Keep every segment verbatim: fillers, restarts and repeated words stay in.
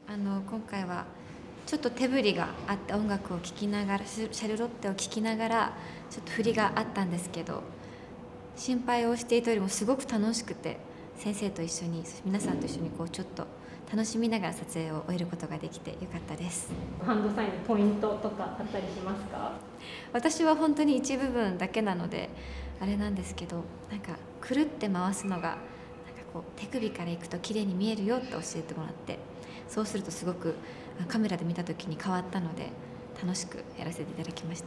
あの今回はちょっと手振りがあって音楽を聴きながらシャルロッテを聴きながらちょっと振りがあったんですけど、心配をしていたよりもすごく楽しくて、先生と一緒に皆さんと一緒にこうちょっと楽しみながら撮影を終えることができてよかったです。 ハンドサインのポイントとかあったりしますか？ 私は本当に一部分だけなのであれなんですけど、なんかくるって回すのがなんかこう手首からいくと綺麗に見えるよって教えてもらって、そうするとすごくカメラで見た時に変わったので楽しくやらせていただきました。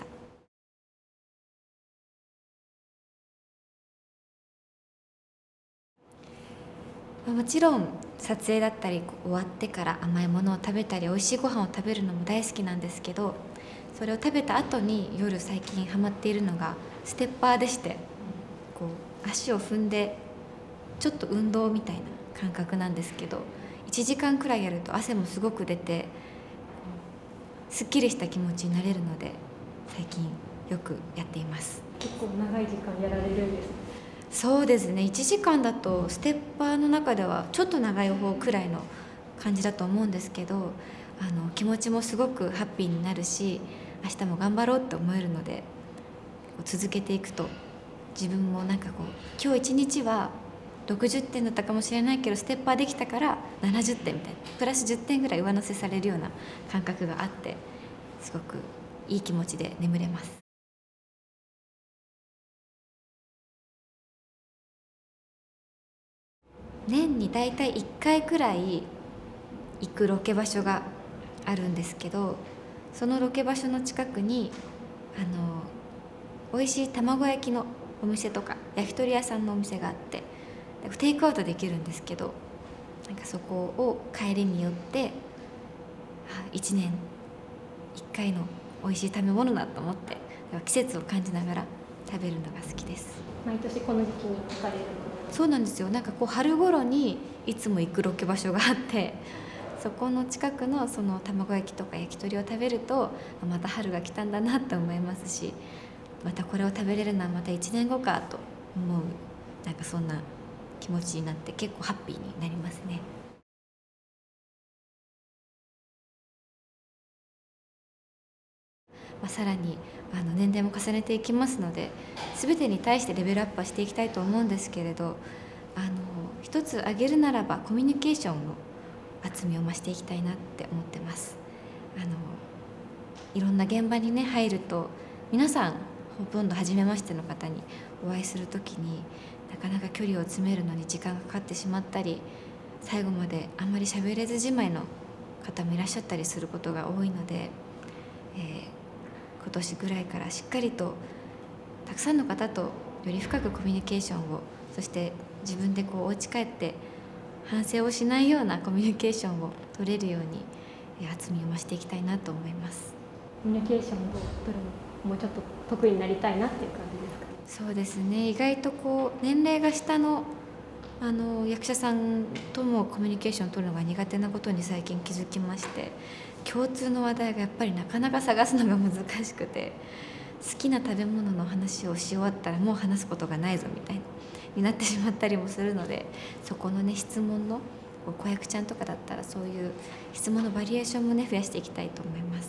もちろん撮影だったり終わってから甘いものを食べたり美味しいご飯を食べるのも大好きなんですけど、それを食べた後に夜最近ハマっているのがステッパーでして、こう足を踏んでちょっと運動みたいな感覚なんですけど、いちじかんくらいやると汗もすごく出てすっきりした気持ちになれるので最近よくやっています。 結構長い時間やられるんですね。 そうですね、いちじかんだとステッパーの中ではちょっと長い方くらいの感じだと思うんですけど、あの気持ちもすごくハッピーになるし、明日も頑張ろうって思えるので、続けていくと自分もなんかこう今日一日はろくじゅってんだったかもしれないけどステッパーできたからななじゅってんみたいな、プラスじゅってんぐらい上乗せされるような感覚があって、すごくいい気持ちで眠れます。年に大体いっかいくらい行くロケ場所があるんですけど、そのロケ場所の近くにあの美味しい卵焼きのお店とか焼き鳥屋さんのお店があって、テイクアウトできるんですけど、なんかそこを帰りに寄っていちねんいっかいの美味しい食べ物だと思って、季節を感じながら食べるのが好きです。 毎年この時期に行かれるの？ そうなんですよ。なんかこう春頃にいつも行くロケ場所があって、そこの近くのその卵焼きとか焼き鳥を食べるとまた春が来たんだなって思いますし、またこれを食べれるのはまたいちねんごかと思う、なんかそんな気持ちになって結構ハッピーになりますね。まあ、さらにあの年齢も重ねていきますので、全てに対してレベルアップはしていきたいと思うんですけれど、あの一つ挙げるならばコミュニケーションの厚みを増していきたいなって思ってます。あのいろんな現場にね入ると、皆さんほとんど初めましての方にお会いする時になかなか距離を詰めるのに時間がかかってしまったり、最後まであんまり喋れずじまいの方もいらっしゃったりすることが多いので、えー今年ぐらいからしっかりとたくさんの方とより深くコミュニケーションを、そして自分でこうお家帰って反省をしないようなコミュニケーションを取れるように厚みを増していきたいなと思います。 コミュニケーションを取るのもうちょっと得意になりたいなっていう感じですか？ そうですね、意外とこう年齢が下のあの役者さんともコミュニケーションを取るのが苦手なことに最近気づきまして、共通の話題がやっぱりなかなか探すのが難しくて、好きな食べ物の話をし終わったらもう話すことがないぞみたいなになってしまったりもするので、そこのね質問の子役ちゃんとかだったらそういう質問のバリエーションもね増やしていきたいと思います。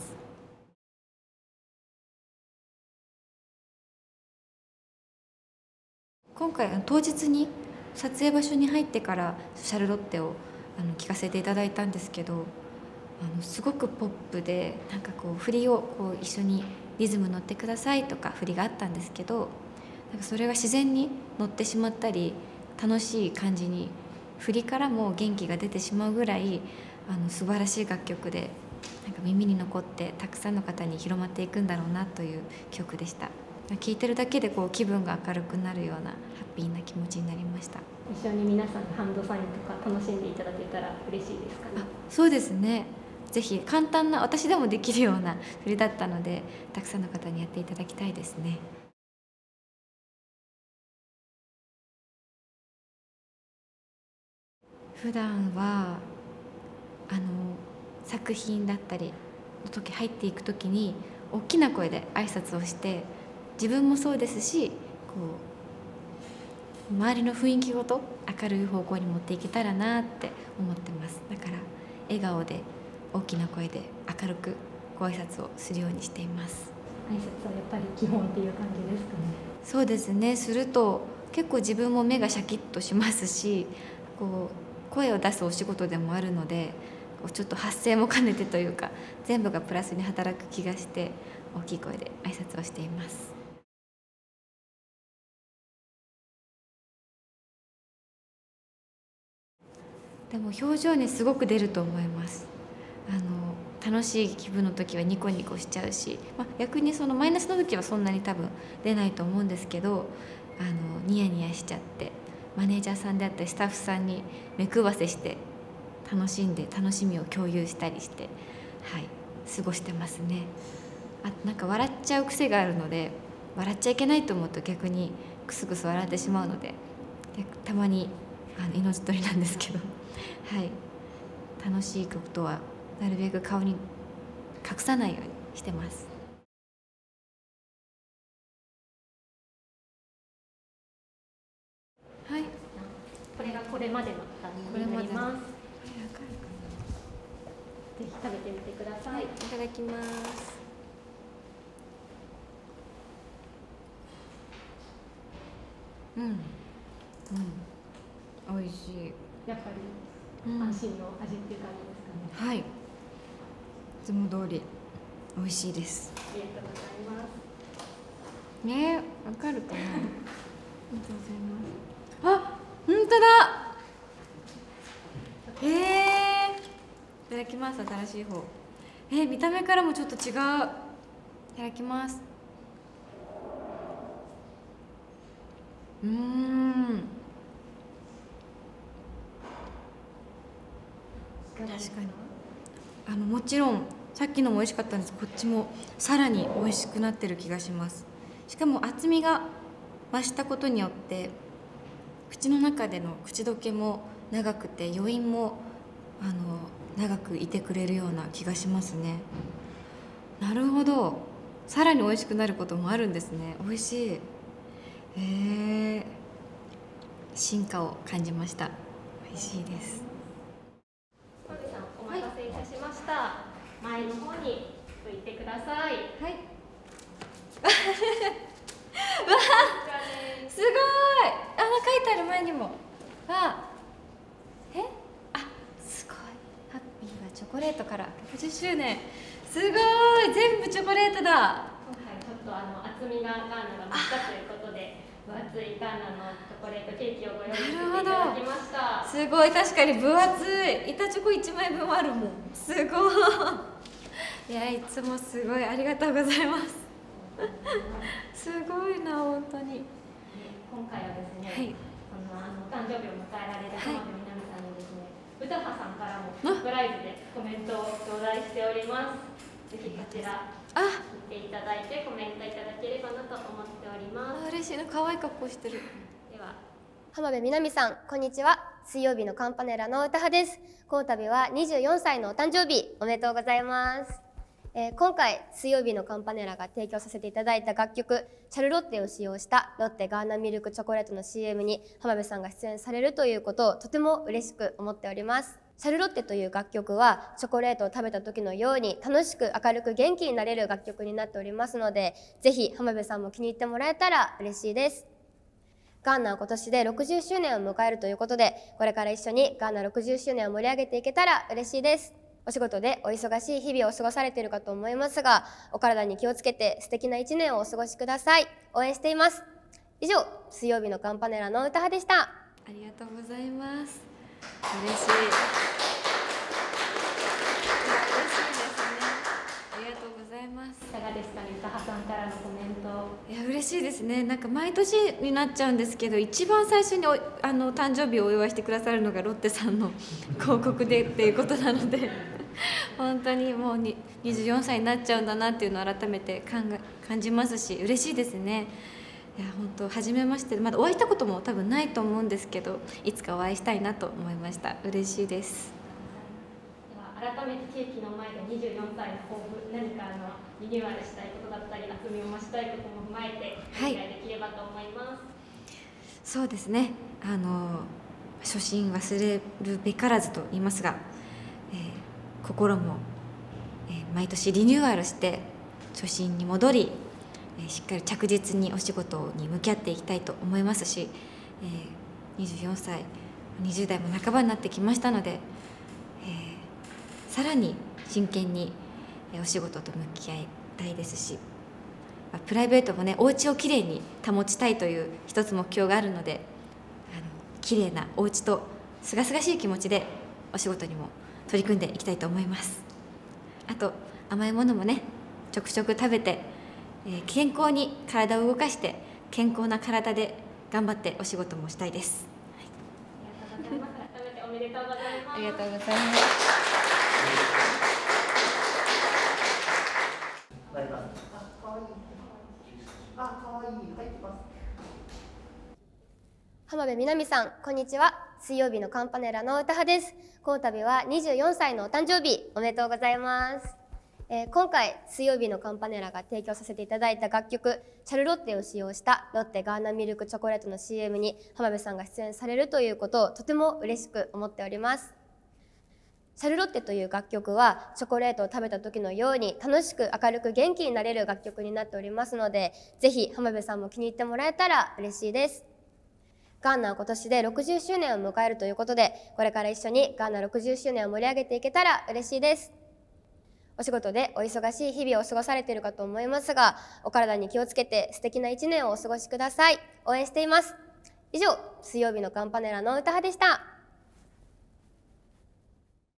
今回当日に撮影場所に入ってからシャルロッテをあの聞かせていただいたんですけど、あのすごくポップで、なんかこう振りをこう一緒にリズム乗ってくださいとか振りがあったんですけど、なんかそれが自然に乗ってしまったり楽しい感じに振りからも元気が出てしまうぐらいあの素晴らしい楽曲で、なんか耳に残ってたくさんの方に広まっていくんだろうなという曲でした。聴いてるだけでこう気分が明るくなるようなハッピーな気持ちになりました。 一緒に皆さんハンドサインとか楽しんでいただけたら嬉しいですかね？ あ、そうですね。ぜひ簡単な私でもできるような振りだったので、たくさんの方にやっていただきたいですね。普段はあの作品だったりの時入っていく時に大きな声で挨拶をして、自分もそうですし、こう周りの雰囲気ごと明るい方向に持っていけたらなって思ってます。だから笑顔で大きな声で明るくご挨拶をするようにしています。 挨拶はやっぱり基本っていう感じですかね。 そうですね。すると結構自分も目がシャキッとしますし、こう声を出すお仕事でもあるので、こうちょっと発声も兼ねてというか、全部がプラスに働く気がして大きい声で挨拶をしています。でも表情にすごく出ると思います。あの楽しい気分の時はニコニコしちゃうし、まあ、逆にそのマイナスの時はそんなに多分出ないと思うんですけど、あのニヤニヤしちゃってマネージャーさんであったりスタッフさんに目配せして楽しんで楽しみを共有したりして、はい、過ごしてますね。あ、なんか笑っちゃう癖があるので、笑っちゃいけないと思うと逆にクスクス笑ってしまうので、たまにあの命取りなんですけどはい、楽しいことはなるべく顔に隠さないようにしてます。はい、 これがこれまでの段になります。ぜひ食べてみてください。はい、いただきます。うん、うん、美味しい。 やっぱり安心の味っていう感じですかね。 はい、いつも通り美味しいです。 ありがとうございます。 ね、わかるかな。ありがとうございます。あ、本当だ。ええー、いただきます。新しい方。えー、見た目からもちょっと違う。いただきます。うーん。確かに。あのもちろんさっきのも美味しかったんです。こっちもさらに美味しくなってる気がします。しかも厚みが増したことによって口の中での口どけも長くて余韻もあの長くいてくれるような気がしますね。なるほど。さらに美味しくなることもあるんですね。美味しい。へえ、進化を感じました。美味しいです。 浜辺さん、お待たせいたしました。はい、前の方に向いてください。はい。 わあ、すごい。あの書いてある前にも。あ、え、あ、すごい。ハッピーはチョコレートからひゃくじゅっしゅうねん。すごい、全部チョコレートだ。 今回ちょっとあの厚みがガーナが増したということで、分厚いガーナのチョコレートケーキをご用意していただきました。 すごい、確かに分厚い。板チョコいちまいぶんあるもん。すごい。いや、いつもすごいありがとうございます。すごいな、本当に。 今回はですね、はい、そのあの誕生日を迎えられる浜辺美波さんにですね、詩羽さんからもサプライズでコメントを頂戴しております。ぜひこちら見ていただいてコメントいただければなと思っております。 嬉しいな、可愛い格好してる。 では、浜辺美波さん、こんにちは。水曜日のカンパネラの詩羽です。この度はにじゅうよんさいのお誕生日おめでとうございます。えー、今回水曜日のカンパネラが提供させていただいた楽曲「シャルロッテ」を使用したロッテガーナミルクチョコレートの シーエム に浜辺さんが出演されるということをとても嬉しく思っております。シャルロッテという楽曲はチョコレートを食べた時のように楽しく明るく元気になれる楽曲になっておりますので、ぜひ浜辺さんも気に入ってもらえたら嬉しいです。ガーナは今年でろくじゅっしゅうねんを迎えるということで、これから一緒にガーナろくじゅっしゅうねんを盛り上げていけたら嬉しいです。お仕事でお忙しい日々を過ごされているかと思いますが、お体に気をつけて素敵な一年をお過ごしください。応援しています。以上、水曜日のカンパネラの詩羽でした。 ありがとうございます。嬉しい。嬉しいですね。ありがとうございます。 いかがですかね、詩羽さんからのコメント。 いや、嬉しいですね。なんか毎年になっちゃうんですけど、一番最初におあの誕生日をお祝いしてくださるのがロッテさんの広告でっていうことなので本当にもうににじゅうよんさいになっちゃうんだなっていうのを改めて感が感じますし、嬉しいですね。いや、本当初めまして、まだお会いしたことも多分ないと思うんですけど、いつかお会いしたいなと思いました。嬉しいです。 では改めてケーキの前でにじゅうよんさいの抱負、何かあのリニューアルしたいことだったり厚みを増したいことも踏まえてお願いできればと思います。はい、 そうですね。あの初心忘れるべからずと言いますが、えー、 心も、えー、毎年リニューアルして初心に戻り、えー、しっかり着実にお仕事に向き合っていきたいと思いますし、えー、にじゅうよんさいにじゅう代も半ばになってきましたので、えー、さらに真剣にお仕事と向き合いたいですし、プライベートもね、お家をきれいに保ちたいという一つ目標があるので、あのきれいなお家とすがすがしい気持ちでお仕事にも取り組んでいきたいと思います。あと甘いものもね、ちょくちょく食べて、えー、健康に体を動かして健康な体で頑張ってお仕事もしたいです。 おめでとうございます。 ありがとうございます。 浜辺美波さん、こんにちは。水曜日のカンパネラの歌羽です。この度はにじゅうよんさいのお誕生日、おめでとうございます。えー、今回水曜日のカンパネラが提供させていただいた楽曲シャルロッテを使用したロッテガーナミルクチョコレートの シーエム に浜辺さんが出演されるということをとても嬉しく思っております。シャルロッテという楽曲はチョコレートを食べた時のように楽しく明るく元気になれる楽曲になっておりますので、ぜひ浜辺さんも気に入ってもらえたら嬉しいです。ガーナは今年でろくじゅっしゅうねんを迎えるということで、これから一緒にガーナろくじゅっしゅうねんを盛り上げていけたら嬉しいです。お仕事でお忙しい日々を過ごされているかと思いますが、お体に気をつけて素敵な一年をお過ごしください。応援しています。以上、水曜日のカンパネラの歌羽でした。